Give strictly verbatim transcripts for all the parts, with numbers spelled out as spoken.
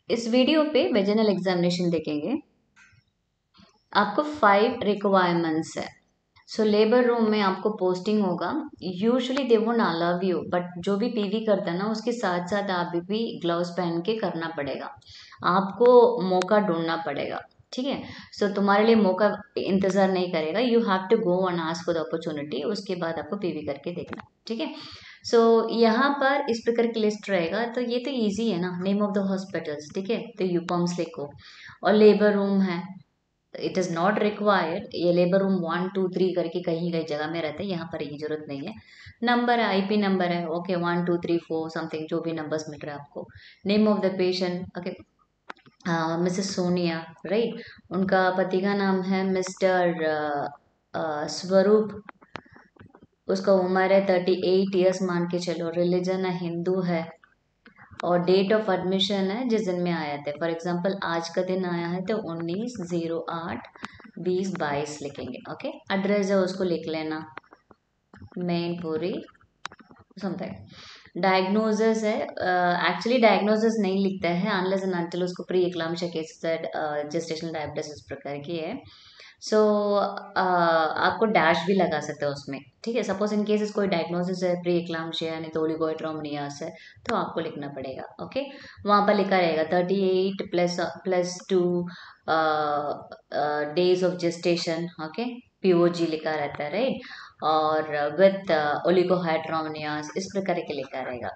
इस वीडियो पे vaginal examination देखेंगे। आपको फाइव रिक्वायरमेंट्स है। सो लेबर रूम में आपको पोस्टिंग होगा। Usually they won't allow you, but जो भी पीवी करता है ना उसके साथ साथ आप भी ग्लव्स पहन के करना पड़ेगा। आपको मौका ढूंढना पड़ेगा, ठीक है। सो so, तुम्हारे लिए मौका इंतजार नहीं करेगा। You have to go and ask for the opportunity. उसके बाद आपको पीवी करके देखना, ठीक है। सो so, यहाँ पर इस प्रकार की लिस्ट रहेगा। तो ये तो इजी है ना, नेम ऑफ द हॉस्पिटल्स, ठीक है। तो यूपम्स लिखो और लेबर रूम है। इट इज़ नॉट रिक्वायर्ड, ये labour room one two three करके कहीं कहीं जगह में रहता है, यहाँ पर ये जरूरत नहीं है। नंबर है, आईपी नंबर है, okay, one two three four something जो भी नंबर्स मिल रहा है आपको। Name of the patient, okay, Mrs Sonia, right. उनका पति का नाम है मिस्टर स्वरूप। उसका उम्र है थर्टी एट ईयर्स मान के चलो। रिलीजन है हिंदू है। और डेट ऑफ एडमिशन है जिस दिन में आया था। फॉर एग्जांपल आज का दिन आया है तो उन्नीस जीरो आठ बीस बाईस लिखेंगे, ओके। एड्रेस है उसको लिख लेना, मैनपुरी समथिंग। डायग्नोसिस है, एक्चुअली डायग्नोसिस नहीं लिखता है अनलेस एंड अनटिल उसको pre eclampsia cases gestational diabetes इस प्रकार की है। सो so, uh, आपको डैश भी लगा सकते हो उसमें, ठीक है। सपोज इन केसेस कोई डायग्नोसिस है प्री एक्लाम्शिया यानी तो ओलिगोइट्रोमनियास है तो आपको लिखना पड़ेगा, ओके। वहाँ पर लिखा रहेगा thirty eight plus plus two days of gestation, okay. POG लिखा रहता है, राइट। और विथ ओलिगोहाइड्रोमनियास इस प्रकार के लिखा रहेगा।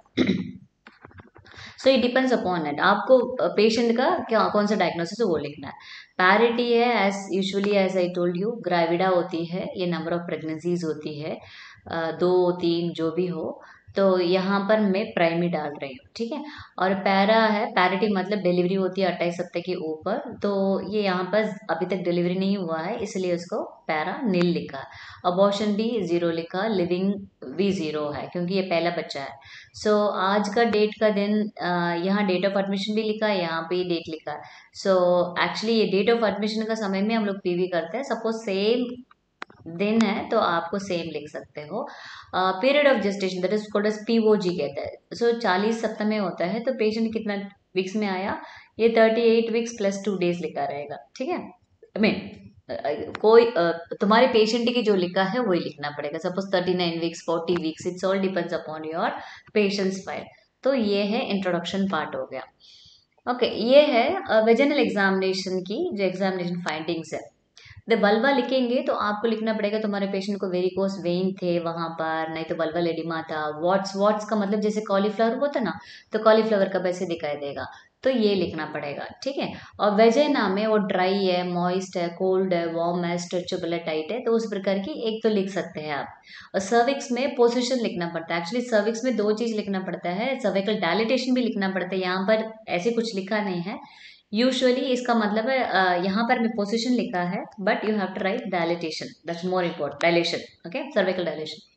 So it depends upon it, आपको पेशेंट का क्या कौन सा डायग्नोसिस है वो लिखना है। पैरिटी है, as usually as I told you, gravida होती है, ये नंबर ऑफ प्रेगनेंसीज होती है, uh, दो तीन जो भी हो। तो यहाँ पर मैं प्राइमी डाल रही हूँ, ठीक है। और पैरा है, पैरिटी मतलब डिलीवरी होती है अट्ठाईस सप्ताह के ऊपर। तो ये यहाँ पर अभी तक डिलीवरी नहीं हुआ है इसलिए उसको पैरा नील लिखा है। अबॉर्शन भी जीरो लिखा, लिविंग भी जीरो है क्योंकि ये पहला बच्चा है। सो so, आज का डेट का दिन, uh, यहाँ डेट ऑफ एडमिशन भी लिखा है, यहाँ पे डेट लिखा है। सो एक्चुअली ये डेट ऑफ एडमिशन का समय में हम लोग पीवी करते हैं। सपोज सेम दिन है तो आपको सेम लिख सकते हो। Period of gestation that is called as POG कहते हैं। सो चालीस सप्ताह में होता है तो पेशेंट कितना वीक्स में आया, ये thirty eight weeks plus two days लिखा रहेगा, ठीक है। आई मीन कोई uh, तुम्हारे पेशेंट की जो लिखा है वही लिखना पड़ेगा। Suppose thirty nine weeks forty weeks it's all depends upon your patient's file. तो ये है इंट्रोडक्शन पार्ट हो गया, ओके okay, ये है वेजिनल एग्जामिनेशन की जो एग्जामिनेशन फाइंडिंग्स है। द बल्बा लिखेंगे तो आपको लिखना पड़ेगा तुम्हारे पेशेंट को वेरिकोस वेन थे वहां पर, नहीं तो बल्बल एडिमा था। वॉट्स वॉट्स का मतलब जैसे कॉलीफ्लावर होता ना, तो कॉलीफ्लावर का वैसे दिखाई देगा, तो ये लिखना पड़ेगा, ठीक है। और वेजेना में वो ड्राई है, मॉइस्ट है, कोल्ड है, वार्म है, स्ट्रेचेबल है, टाइट है, तो उस प्रकार की एक तो लिख सकते हैं आप। और सर्विक्स में पोजीशन लिखना पड़ता है। एक्चुअली सर्विक्स में दो चीज लिखना पड़ता है, सर्विकल डायलिटेशन भी लिखना पड़ता है। यहाँ पर ऐसे कुछ लिखा नहीं है यूजुअली, इसका मतलब है uh, यहाँ पर मैं पोजीशन लिखा है but you have to write dilatation, that's more important, dilation, okay, cervical dilation.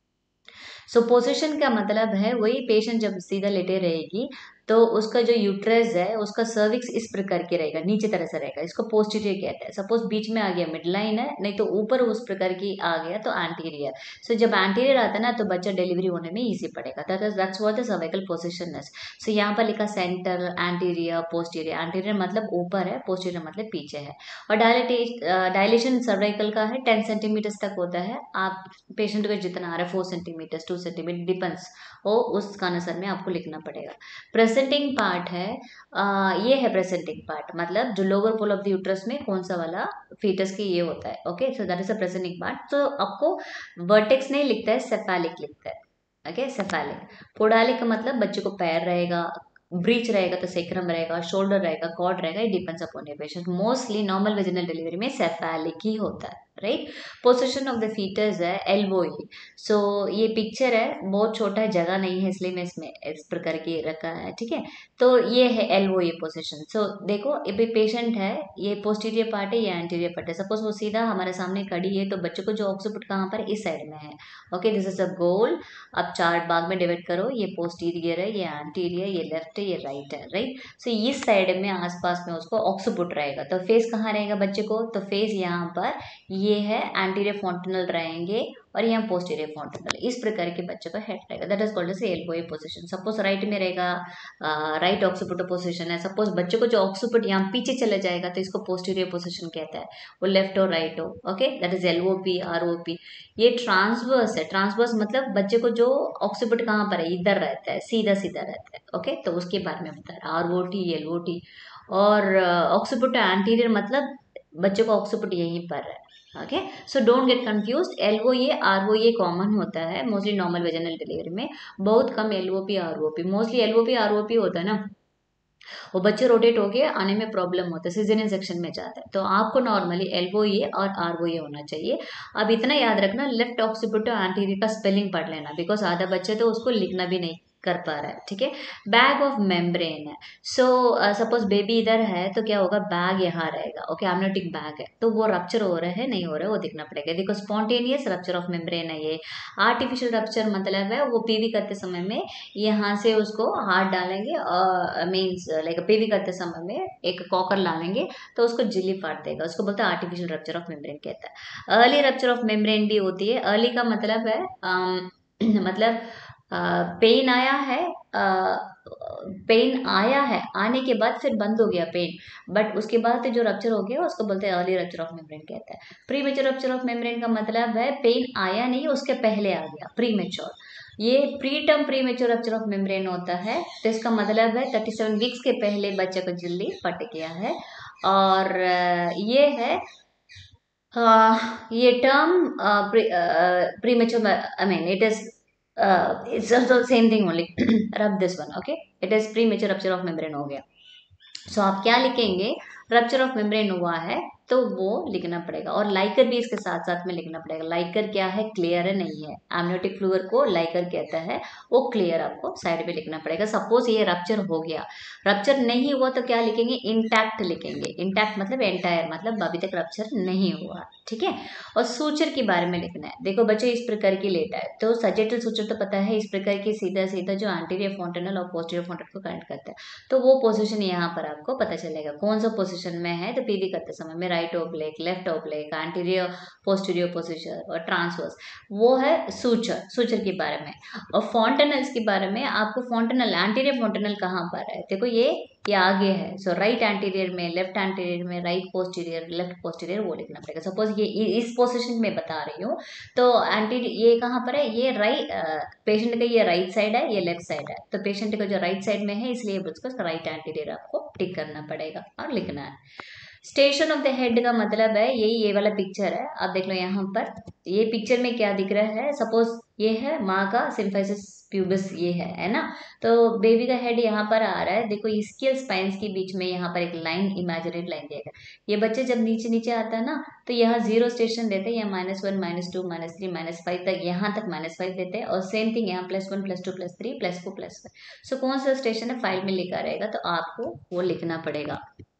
So so, position का मतलब है वही पेशेंट जब सीधा लेटे रहेगी तो उसका जो यूट्रस है उसका सर्विक्स इस प्रकार के रहेगा, नीचे तरह से रहेगा, इसको पोस्टीरियर कहते हैं। सपोज बीच में आ गया मिड लाइन है, नहीं तो ऊपर उस प्रकार की आ गया तो एंटीरियर। सो so, जब एंटीरियर आता है ना तो बच्चा डिलीवरी होने में इजी पड़ेगा। That is that's what the cervical position is. So यहाँ पर लिखा सेंटर, एंटीरियर, पोस्टीरियर। एंटीरियर मतलब ऊपर है, पोस्टीरियर मतलब पीछे है। और डायलिटे डायलेशन सर्वाइकल का है टेन सेंटीमीटर तक होता है। आप पेशेंट को जितना आ रहा है four centimetre to centimetre depends, वो उसका अनुसार में आपको लिखना पड़ेगा। प्रेजेंटिंग पार्ट है, आ, ये है प्रेजेंटिंग पार्ट मतलब जो lower pole of the uterus में कौन सा वाला फीटस की ये होता है, okay. So that is a presenting part. तो आपको वर्टेक्स नहीं लिखता है, सेफेलिक लिखता है, ओके, सेफेलिक। पोडालिक का मतलब बच्चे को पैर रहेगा, ब्रीच रहेगा तो सेक्रम रहेगा, शोल्डर रहेगा, कॉर्ड रहेगा, it depends upon your patient. Mostly normal vaginal delivery में सेफेलिक ही होता है, राइट। पोजीशन ऑफ द फीटस है एल्बो ही। सो ये पिक्चर है, बहुत छोटा है, जगह नहीं है इसलिए मैं इसमें इस प्रकार की रखा है, ठीक है। तो ये है एल्बो ये पोजीशन। सो देखो ये पेशेंट है, ये पोस्टीरियर पार्ट है, ये एंटीरियर पार्ट है। सपोज वो सीधा हमारे सामने खड़ी है तो बच्चे को जो ऑक्सीपुट कहाँ पर इस साइड में है, ओके, दिस इज अ गोल। अब चार भाग में डिवाइड करो, ये पोस्टीरियर है, ये एंटीरियर, ये लेफ्ट है, ये राइट है, राइट। सो इस साइड में आसपास में उसको ऑक्सीपुट रहेगा। तो फेस कहाँ रहेगा बच्चे को, तो फेस यहाँ पर ये है, एंटीरियर फॉन्टिनल रहेंगे और यहाँ पोस्टीरियर फ्रंटल, इस प्रकार के बच्चे का हेड रहेगा, that is called as elbow position. Suppose right में रहेगा, राइट ऑक्सीपिटल पोजीशन है, सपोज बच्चे को जो ऑक्सीपिट यहाँ पीछे चले जाएगा तो इसको पोस्टीरियर पोजीशन कहता है, वो लेफ्ट और राइट हो, okay, that is LOP ROP. ये ट्रांसवर्स है, ट्रांसवर्स मतलब बच्चे को जो ऑक्सीपिट कहाँ पर है, इधर रहता है, सीधा सीधा रहता है, ओके, तो उसके बारे में बता रहा है, आरओटी एलओटी। और ऑक्सीपिट एंटीरियर मतलब बच्चे को ऑक्सीपिट यहीं पर है, okay, so don't get confused. LO A RO A common होता है मोस्टली नॉर्मल वेजाइनल डिलीवरी में, बहुत कम LOP ROP, mostly LOP ROP होता है ना, वो बच्चे रोटेट होके आने में प्रॉब्लम होता है, सीजरियन सेक्शन में जाता है, तो आपको नॉर्मली एल्बो ए और आरओ ए होना चाहिए। अब इतना याद रखना, लेफ्ट ऑक्सीपिट एंटीरियर का स्पेलिंग पढ़ लेना, बिकॉज आधा बच्चे तो उसको लिखना भी नहीं कर पा रहा है, ठीक है। बैग ऑफ मेम्ब्रेन है, सो सपोज बेबी इधर है तो क्या होगा, बैग यहाँ रहेगा, ओके, एमनियोटिक बैग है, तो वो रप्चर हो रहा है नहीं हो रहा है वो देखना पड़ेगा। देखो स्पॉन्टेनियस रप्चर ऑफ मेम्ब्रेन है ये, आर्टिफिशियल रप्चर मतलब है वो पीवी करते समय में यहाँ से उसको हाथ डालेंगे और मीन्स लाइक पीवी करते समय में एक कॉकर डालेंगे तो उसको झिल्ली फाड़ देगा, उसको बोलते हैं आर्टिफिशियल रप्चर ऑफ मेम्ब्रेन कहता है। अर्ली रप्चर ऑफ मेम्ब्रेन भी होती है, अर्ली का मतलब है um, मतलब पेन आया है, पेन आया है, आने के बाद फिर बंद हो गया पेन, बट उसके बाद जो रप्चर हो गया उसको बोलते हैं अर्ली रप्चर ऑफ मेम्ब्रेन कहता है। Premature rupture of membrane का मतलब है पेन आया नहीं, उसके पहले आ गया, प्री मेच्योर। ये preterm premature rupture of membrane होता है, तो इसका मतलब है थर्टी सेवन वीक्स के पहले बच्चे को जल्दी फट गया है। और ये है uh, ये term premature, I mean it is Uh, it's also same thing only. Rub this one, okay? It is premature rupture of membrane हो गया। सो so, आप क्या लिखेंगे, रप्चर ऑफ मेम्ब्रेन हुआ है तो वो लिखना पड़ेगा, और लाइकर भी इसके साथ साथ में लिखना पड़ेगा। लाइकर क्या है, क्लियर है नहीं है, एमनियोटिक फ्लूइड को लाइकर कहता है, वो क्लियर आपको साइड पे लिखना पड़ेगा। सपोज ये रप्चर हो गया, रप्चर नहीं हुआ तो क्या लिखेंगे, इंटैक्ट लिखेंगे, इंटैक्ट मतलब एंटायर, मतलब अभी तक रप्चर नहीं हुआ, ठीक है। और सूचर के बारे में लिखना है, देखो बच्चे इस प्रकार की लेटा है तो सजेटल सूचर तो पता है, इस प्रकार की सीधा सीधा जो एंटीरियर फोंटेनल और पोस्टीरियर फोंटेनल को कनेक्ट करता है, तो वो पोजीशन यहाँ पर आपको पता चलेगा कौन सा पोजीशन में है। तो पीवी करते समय में right oblique, left oblique, anterior posterior position और ट्रांसवर्स, वो है सूचर, सूचर के बारे में। और फोंटेनल्स के बारे में आपको, फोंटेनल एंटीरियर फोंटेनल कहाँ पर है, देखो ये ये आगे है, सो राइट एंटीरियर में, लेफ्ट एंटीरियर में, राइट पोस्टीरियर, लेफ्ट पोस्टीरियर, वो लिखना पड़ेगा। सपोज ये इस पोजीशन में बता रही हूँ तो एंटीरियर ये कहाँ पर है, ये राइट पेशेंट का ये राइट साइड है, ये लेफ्ट साइड है, तो पेशेंट का जो राइट साइड में है इसलिए उसको राइट एंटीरियर आपको टिक करना पड़ेगा और लिखना है। स्टेशन ऑफ द हेड का मतलब है यही, ये वाला पिक्चर है, आप देख लो यहाँ पर, ये पिक्चर में क्या दिख रहा है, सपोज ये है माँ का सिम्फाइसिस प्यूबिस, ये है है ना, तो बेबी का हेड यहाँ पर आ रहा है, देखो स्केल स्पाइन्स के बीच में यहाँ पर एक लाइन, इमेजिनरी लाइन देगा। ये बच्चे जब नीचे नीचे आता है ना तो यहाँ जीरो स्टेशन देते हैं, यहाँ minus one minus two minus three minus five तक, यहाँ तक माइनस फाइव देते हैं, और सेम थिंग यहाँ plus one plus two plus three plus four plus five. So कौन सा स्टेशन है फाइल में लिखा रहेगा तो आपको वो लिखना पड़ेगा।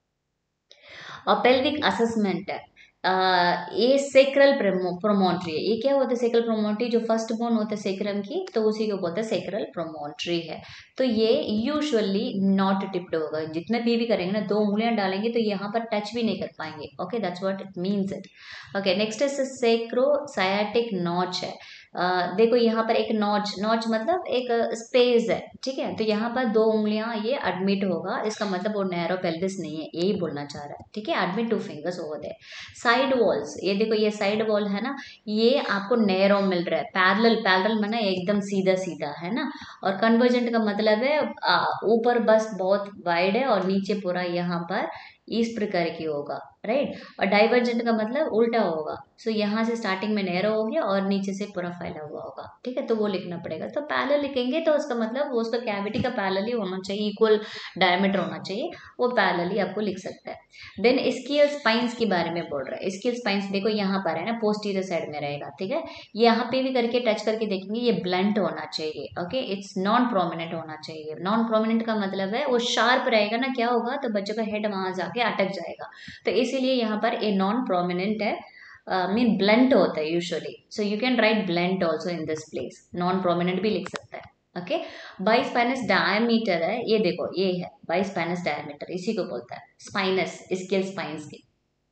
और पेल्विक असेसमेंट है, Uh, ये सेक्रल प्रोमोन्ट्री है, ये क्या होता है, सेक्रल प्रोमोन्ट्री, जो फर्स्ट बोन होता है सेक्रम की तो उसी को बोलते हैं सेक्रल प्रोमोन्ट्री है। तो ये यूजुअली नॉट टिप्ड होगा, जितने भी भी करेंगे ना, दो उंगलियां डालेंगे तो यहाँ पर टच भी नहीं कर पाएंगे, okay, that's what it means it. Okay, next is sacro sciatic notch है, Uh, देखो यहाँ पर एक नॉच, नॉच मतलब एक स्पेस है, ठीक है, तो यहाँ पर दो उंगलियां ये एडमिट होगा, इसका मतलब वो नैरो पेल्विस नहीं है, यही बोलना चाह रहा है, ठीक है, admit two fingers over there. Side walls, ये देखो ये साइड वॉल है ना, ये आपको नैरो मिल रहा है, पैरेलल, पैरेलल माना एकदम सीधा सीधा है ना, और कन्वर्जेंट का मतलब है ऊपर बस बहुत वाइड है और नीचे पूरा यहाँ पर इस प्रकार की होगा, राइट। और डाइवर्जेंट का मतलब उल्टा होगा, सो so, यहाँ से स्टार्टिंग में नैरो हो गया और नीचे से पूरा फैला हुआ होगा, ठीक है, तो वो लिखना पड़ेगा। तो पैरेलल लिखेंगे तो उसका मतलब वो उसका कैविटी का पैरेलल ही होना चाहिए, इक्वल डायमीटर होना चाहिए, वो पैरेलल ही आपको लिख सकता है। देन स्केल स्पाइन्स के बारे में बोल रहा है, स्केल स्पाइन्स देखो यहाँ पर है ना, पोस्टीरियर साइड में रहेगा, ठीक है, यहाँ पे भी करके टच करके देखेंगे, ये ब्लंट होना चाहिए, ओके, इट्स नॉन प्रोमिनेंट होना चाहिए। नॉन प्रोमिनेंट का मतलब है वो शार्प रहेगा ना, क्या होगा तो बच्चों का हेड वहां जाके अटक जाएगा, तो इसीलिए यहाँ पर ए नॉन प्रोमिनेंट है, मीन ब्लंट होता है usually, so you can write blunt also in this place, non prominent भी लिख सकता है, ओके। बाइस्पाइनस डायमीटर है, ये देखो ये है बाइस्पाइनस डायमीटर, इसी को बोलता है स्पाइनस, स्केल स्पाइन्स की।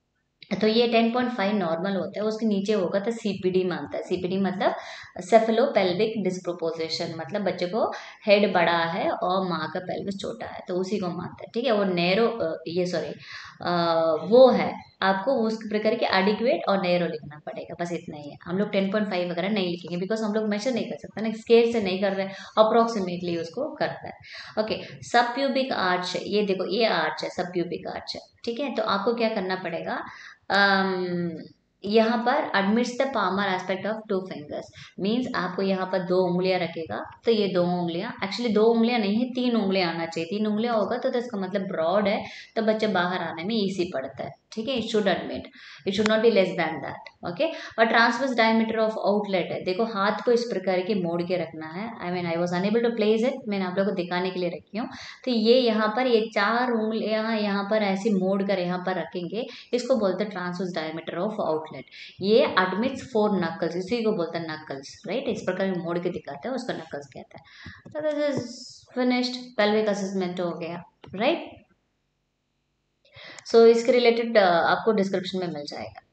तो ये टेन पॉइंट फाइव नॉर्मल होता है, उसके नीचे होगा तो सीपीडी मानता है। सीपीडी मतलब सेफेलोपेल्विक डिस्प्रोपोर्शन, मतलब बच्चे को हेड बड़ा है और माँ का पेल्विस छोटा है, तो उसी को मानता है। ठीक है, वो नैरो ये सॉरी वो है, आपको उस प्रकार के एडिक्वेट और नैरो लिखना पड़ेगा, बस इतना ही है। हम लोग टेन पॉइंट फाइव वगैरह नहीं लिखेंगे, बिकॉज हम लोग मेजर नहीं कर सकते ना, स्केल से नहीं कर रहे, अप्रोक्सीमेटली उसको करता है। ओके, सब प्यूबिक आर्च, ये देखो ये आर्च है, सब प्यूबिक आर्च है। ठीक है, तो आपको क्या करना पड़ेगा, um, यहाँ पर admits the palmar aspect of two fingers, means आपको यहाँ पर दो उंगलियां रखेगा, तो ये दो उंगलियां, एक्चुअली दो उंगलियां नहीं है, तीन उंगलियां आना चाहिए। तीन उंगलियां होगा तो, तो इसका मतलब ब्रॉड है, तो बच्चा बाहर आने में इजी पड़ता है। ठीक है, it should admit, it should not be less than that. Okay, और ट्रांसवर्स डायमीटर ऑफ आउटलेट है, देखो हाथ को इस प्रकार के मोड़ के रखना है। I mean I was unable to place it, मैंने आप लोग को दिखाने के लिए रखी हूँ। तो ये यहाँ पर ये चार उंगलियां यहाँ पर ऐसे मोड़ कर यहाँ पर रखेंगे, इसको बोलते हैं ट्रांसवर्स डायमीटर ऑफ आउटलेट। ये एडमिट्स फोर नकल्स, इसी को बोलते हैं नकल्स, राइट। इस प्रकार मोड़ के दिखाते हैं, उसका नकल्स कहता है। तो this is finished, pelvic assessment हो गया, राइट। सो इसके रिलेटेड आपको डिस्क्रिप्शन में मिल जाएगा।